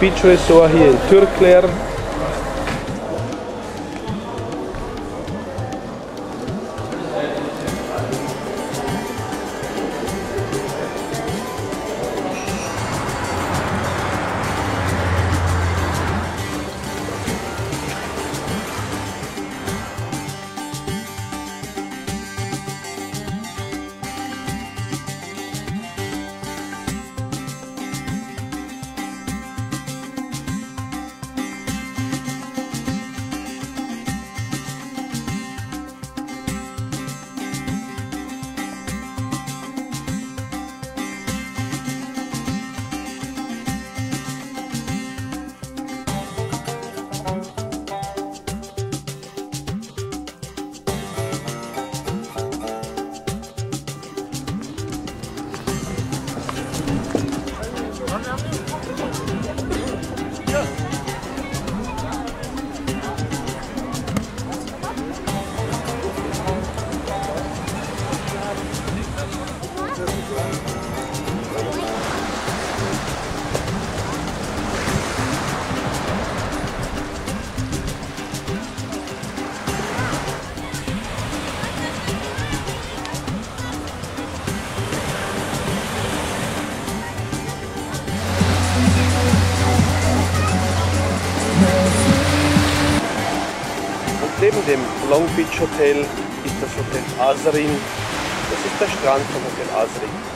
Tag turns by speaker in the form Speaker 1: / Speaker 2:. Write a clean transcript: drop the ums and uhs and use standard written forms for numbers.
Speaker 1: Beach Resort hier in Türkler. Neben dem Long Beach Hotel ist das Hotel Azrin. Das ist der Strand vom Hotel Azrin.